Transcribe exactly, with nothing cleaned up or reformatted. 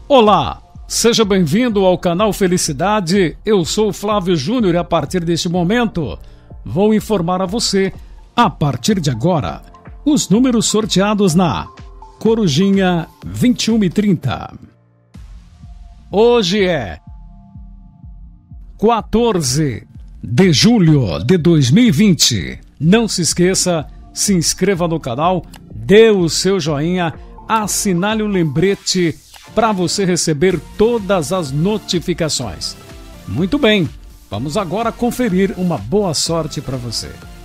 Olá, seja bem-vindo ao canal Felicidade. Eu sou o Flávio Júnior e a partir deste momento vou informar a você, a partir de agora, os números sorteados na Corujinha vinte e uma e trinta. Hoje é quatorze de julho de dois mil e vinte. Não se esqueça, se inscreva no canal, dê o seu joinha, assinale o lembrete para você receber todas as notificações. Muito bem, vamos agora conferir uma boa sorte para você.